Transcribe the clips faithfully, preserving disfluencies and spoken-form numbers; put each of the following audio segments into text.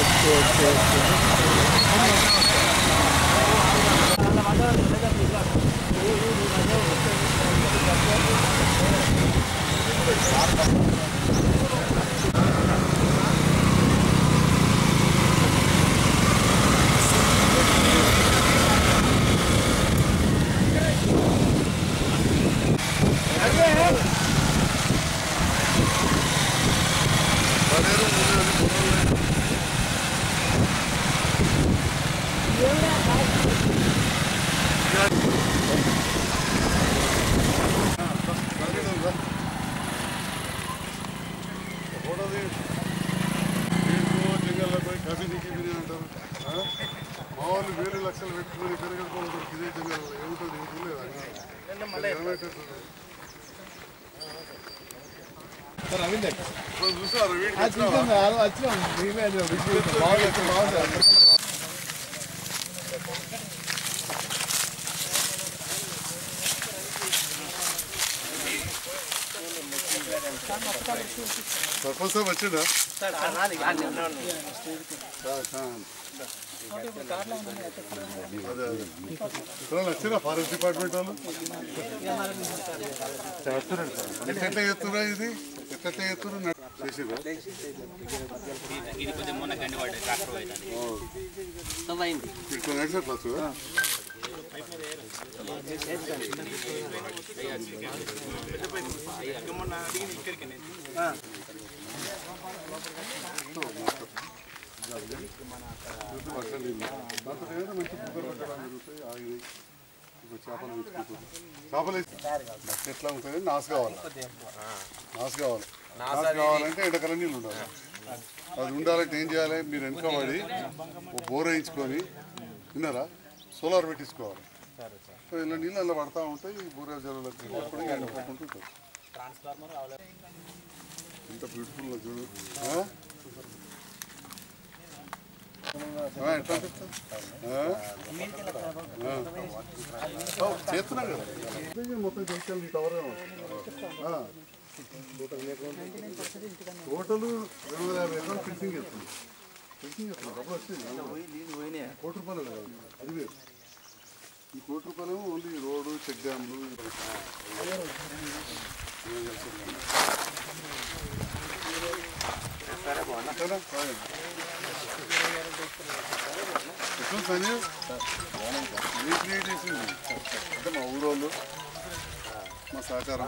Okay okay మామూలు వేరే లక్షలు పెట్టుకుని పెరగకపోవడం ఇదే జంగల్ ఏముంటుంది చూసారు సర్పంచ్ సాబ్ వచ్చిందా వచ్చినా ఫారెస్ట్ డిపార్ట్మెంట్ వాళ్ళు ఎట్లా చేస్తున్నా ఇది ఎట్లా చేస్తున్నా చేసిరా ఇక్కడ నడిచట్లా చూడ చేపలు ఎట్లా ఉంటుంది నాసు కావాలి నాసు కావాలి నాసు కావాలంటే ఎండాకాలం నీళ్ళు ఉండాలి అది ఉండాలంటే ఏం చేయాలి మీరు వెనకబడి బోర్ వేయించుకొని విన్నారా సోలార్ పెట్టించుకోవాలి సో ఇలా నీళ్ళు అలా పడతా ఉంటాయి బోర్ జల్లులకు ఎండపోతుంటాయి ఎంత బ్యూటిఫుల్ చూడు ఎట్లా చేస్తున్నాం కదా మొత్తం జగిత్యాల కవర్ టోటల్ రెండు వందల యాభై ఎకరాలు ఫినిషింగ్ చేస్తుంది ఫినిషింగ్ చేస్తున్నాం డబ్బులు వచ్చింది కోటి రూపాయలు కదా అది వేరు ఈ కోటి రూపాయలు ఓన్లీ రోడ్డు చెక్ డ్యామ్లు క్రియేట్ చేసింది అంటే మా ఊరోళ్ళు మా సహకారం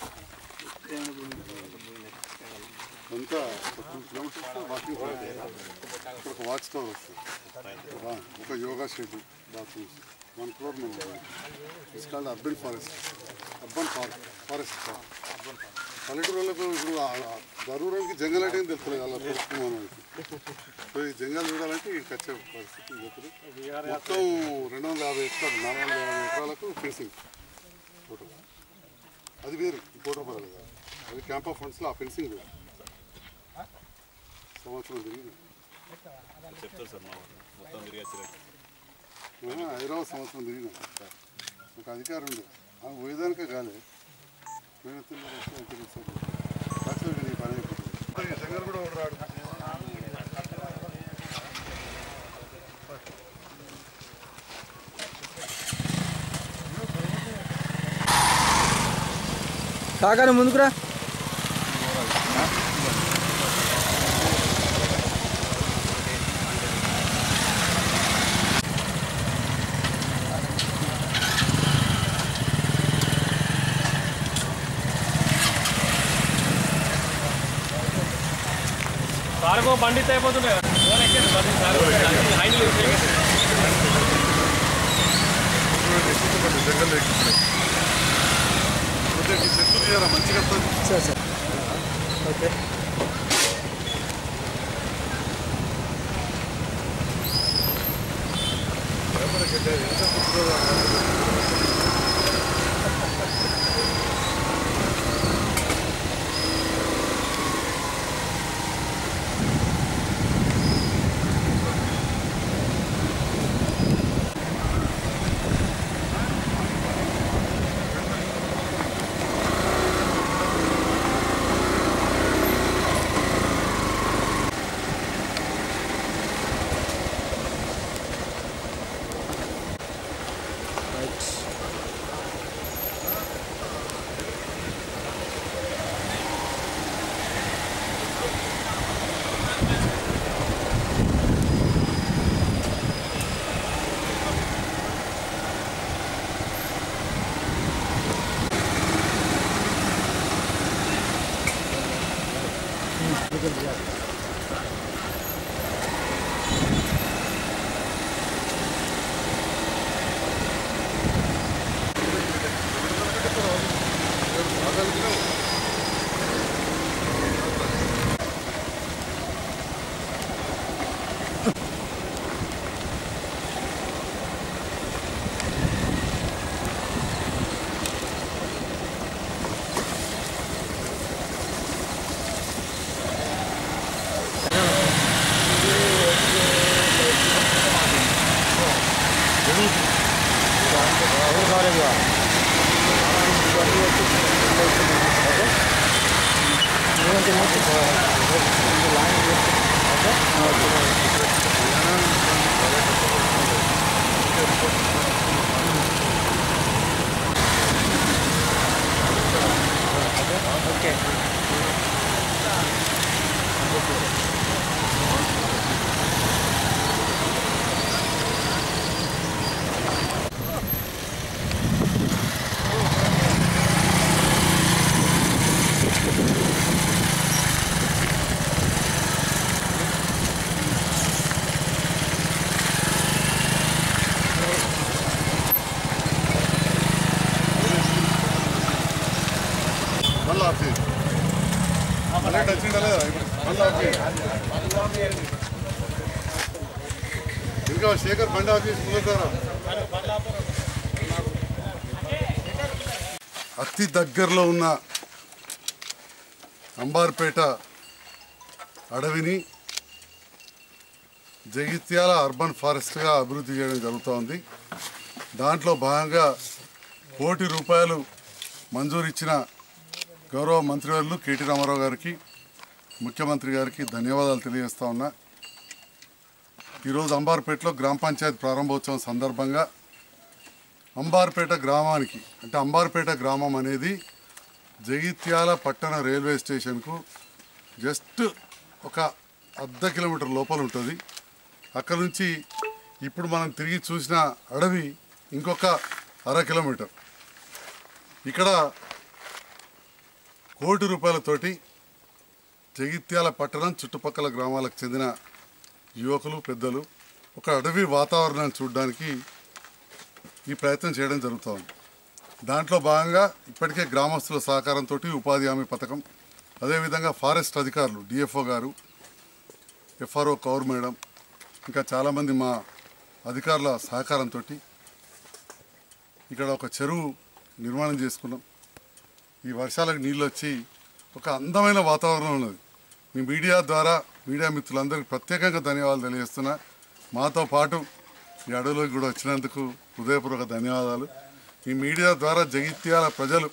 అంతా టూ కిలోమీటర్స్ వాకింగ్ ఒక వాచ్ టవర్ వస్తుంది ఒక yoga shed bathrooms one crore it's called urban forest urban forest పల్లెటూరు వాళ్ళకు ఇప్పుడు గరూరానికి జంగల్ అంటే తెలుస్తుంది అలా తెలుసుకున్నాను సో ఈ జంగల్ చూడాలంటే ఇక్కడికి వచ్చే పరిస్థితి ఇప్పుడు మొత్తం రెండు వందల యాభై ఎకరాలు నాలుగు వందల యాభై ఎకరాలకు ఫెన్సింగ్ టోటల్ అది వేరు ఈ కోటి రూపాయలు కాదు అది క్యాంప్ ఆఫ్ ఫండ్స్లో ఆ ఫెన్సింగ్ వేరు సంవత్సరం తిరిగి హైదరాబాద్ సంవత్సరం తిరిగిన ఒక అధికారం ఉంది ఆమె పోయేదానికే కాలే లక్షలు పని అయిపోతుంది జంగల్ కూడా రాడు కాకాని ముందుకురా కార్గో బండి అయిపోతున్నాయి జంగల్ చెట్టు తీయాలా మంచిగా సార్ సార్ ఓకే ఇంకా శేఖర్ బండి ఆఫీస్ ముందుతారా అతి దగ్గరలో ఉన్న అంబార్పేట అడవిని జగిత్యాల అర్బన్ ఫారెస్ట్గా అభివృద్ధి చేయడం జరుగుతోంది. దాంట్లో భాగంగా కోటి రూపాయలు మంజూరు ఇచ్చిన గౌరవ మంత్రివర్యులు కేటీ రామారావు గారికి, ముఖ్యమంత్రి గారికి ధన్యవాదాలు తెలియజేస్తా ఉన్నా. ఈరోజు అంబార్పేటలో గ్రామ పంచాయతీ ప్రారంభోత్సవం సందర్భంగా అంబార్పేట గ్రామానికి, అంటే అంబార్పేట గ్రామం అనేది జగిత్యాల పట్టణ రైల్వే స్టేషన్కు జస్ట్ ఒక అర్ధ కిలోమీటర్ లోపల ఉంటుంది. అక్కడ నుంచి ఇప్పుడు మనం తిరిగి చూసిన అడవి ఇంకొక అర కిలోమీటర్. ఇక్కడ కోటి రూపాయలతోటి జగిత్యాల పట్టణం చుట్టుపక్కల గ్రామాలకు చెందిన యువకులు పెద్దలు ఒక అడవి వాతావరణాన్ని చూడడానికి ఈ ప్రయత్నం చేయడం జరుగుతుంది. దాంట్లో భాగంగా ఇప్పటికే గ్రామస్తుల సహకారంతో ఉపాధి హామీ పథకం, అదేవిధంగా ఫారెస్ట్ అధికారులు డిఎఫ్ఓ గారు, ఎఫ్ఆర్ఓ కౌర్ మేడం, ఇంకా చాలామంది మా అధికారుల సహకారంతో ఇక్కడ ఒక చెరువు నిర్మాణం చేసుకున్నాం. ఈ వర్షాలకు నీళ్ళు వచ్చి ఒక అందమైన వాతావరణం ఉన్నది. మీ మీడియా ద్వారా మీడియా మిత్రులందరికీ ప్రత్యేకంగా ధన్యవాదాలు తెలియజేస్తున్నా. మాతో పాటు ఈ అడవిలోకి కూడా వచ్చినందుకు హృదయపూర్వక ధన్యవాదాలు. ఈ మీడియా ద్వారా జగిత్యాల ప్రజలు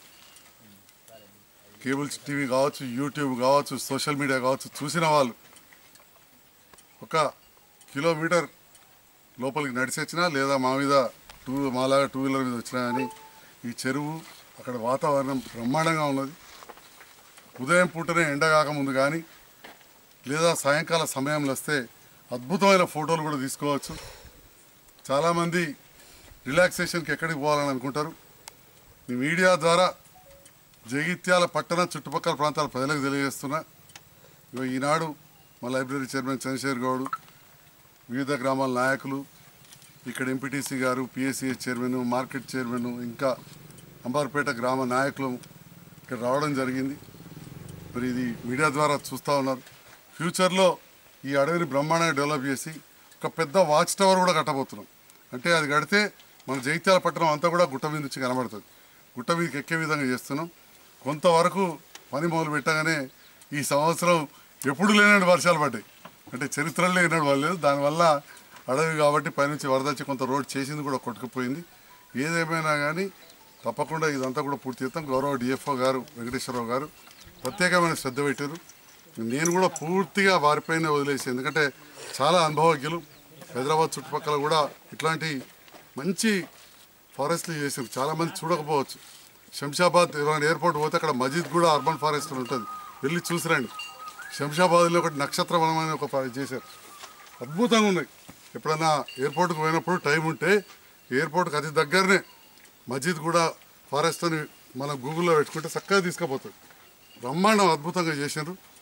కేబుల్ టీవీ కావచ్చు, యూట్యూబ్ కావచ్చు, సోషల్ మీడియా కావచ్చు, చూసిన వాళ్ళు ఒక కిలోమీటర్ లోపలికి నడిచొచ్చినా లేదా మా మీద టూ మాలాగా టూ వీలర్ మీద వచ్చినా కానీ ఈ చెరువు అక్కడ వాతావరణం బ్రహ్మాండంగా ఉన్నది. ఉదయం పూటనే ఎండ కాకముందు కానీ లేదా సాయంకాల సమయంలో వస్తే అద్భుతమైన ఫోటోలు కూడా తీసుకోవచ్చు. చాలామంది రిలాక్సేషన్కి ఎక్కడికి పోవాలని అనుకుంటారు. ఈ మీడియా ద్వారా జగిత్యాల పట్టణ చుట్టుపక్కల ప్రాంతాల ప్రజలకు తెలియజేస్తున్నా. ఈనాడు మా లైబ్రరీ చైర్మన్ చంద్రశేఖర్ గౌడ్, వివిధ గ్రామాల నాయకులు, ఇక్కడ ఎంపీటీసీ గారు, పిఎస్సిఎస్ చైర్మన్, మార్కెట్ చైర్మన్, ఇంకా అంబార్పేట గ్రామ నాయకులు ఇక్కడ రావడం జరిగింది. మరి ఇది మీడియా ద్వారా చూస్తూ ఉన్నారు. ఫ్యూచర్లో ఈ అడవిని బ్రహ్మాండంగా డెవలప్ చేసి ఒక పెద్ద వాచ్ టవర్ కూడా కట్టబోతున్నాం. అంటే అది కడితే మన జగిత్యాల పట్టణం అంతా కూడా గుట్ట మీద నుంచి కనబడుతుంది. గుట్ట మీదకి ఎక్కే విధంగా చేస్తున్నాం. కొంతవరకు పని మొదలు పెట్టగానే ఈ సంవత్సరం ఎప్పుడు లేనట్టు వర్షాలు పడ్డాయి. అంటే చరిత్రలో లేనట్టు పడలేదు. దానివల్ల అడవి కాబట్టి పైనుంచి వరద వచ్చి కొంత రోడ్ చేసింది కూడా కొట్టుకుపోయింది. ఏదేమైనా కానీ తప్పకుండా ఇదంతా కూడా పూర్తి చేస్తాం. గౌరవ డిఎఫ్ఓ గారు వెంకటేశ్వరరావు గారు ప్రత్యేకమైన శ్రద్ధ పెట్టారు. నేను కూడా పూర్తిగా వారిపైన వదిలేసి, ఎందుకంటే చాలా అనుభవజ్ఞులు హైదరాబాద్ చుట్టుపక్కల కూడా ఇట్లాంటి మంచి ఫారెస్ట్లు చేశారు. చాలామంది చూడకపోవచ్చు. శంషాబాద్ ఏమైనా ఎయిర్పోర్ట్ పోతే అక్కడ మజీద్ కూడా అర్బన్ ఫారెస్ట్ ఉంటుంది, వెళ్ళి చూసిరండి. శంషాబాద్లో ఒకటి నక్షత్ర వనం అని ఒక చేశారు, అద్భుతంగా ఉన్నాయి. ఎప్పుడన్నా ఎయిర్పోర్ట్కి పోయినప్పుడు టైం ఉంటే ఎయిర్పోర్ట్కి అతి దగ్గరనే మజీద్ కూడా ఫారెస్ట్ అని మనం గూగుల్లో పెట్టుకుంటే చక్కగా తీసుకుపోతుంది. బ్రహ్మాండం అద్భుతంగా చేశారు.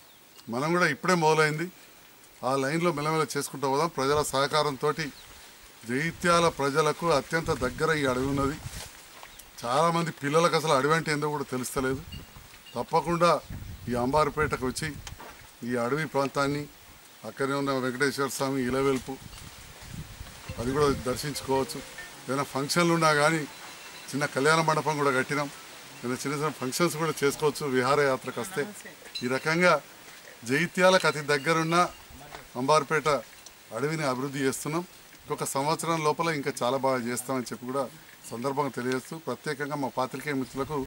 మనం కూడా ఇప్పుడే మొదలైంది, ఆ లైన్లో మెల్లమెల్ల చేసుకుంటూ పోదాం. ప్రజల సహకారంతో జగిత్యాల ప్రజలకు అత్యంత దగ్గర ఈ అడవి ఉన్నది. చాలామంది పిల్లలకు అసలు అడవి అంటే ఏందో కూడా తెలుస్తలేదు. తప్పకుండా ఈ అంబారుపేటకు వచ్చి ఈ అడవి ప్రాంతాన్ని, అక్కడే ఉన్న వెంకటేశ్వర స్వామి ఇలవెల్పు అది కూడా దర్శించుకోవచ్చు. ఏదైనా ఫంక్షన్లు ఉన్నా కానీ చిన్న కళ్యాణ మండపం కూడా కట్టినాం, ఏదైనా చిన్న చిన్న ఫంక్షన్స్ కూడా చేసుకోవచ్చు విహారయాత్రకు వస్తే. ఈ రకంగా జగిత్యాలకు అతి దగ్గరున్న అంబారుపేట అడవిని అభివృద్ధి చేస్తున్నాం. ఇంకొక సంవత్సరం లోపల ఇంకా చాలా బాగా చేస్తామని చెప్పి కూడా సందర్భంగా తెలియజేస్తూ ప్రత్యేకంగా మా పాత్రికేయ మిత్రులకు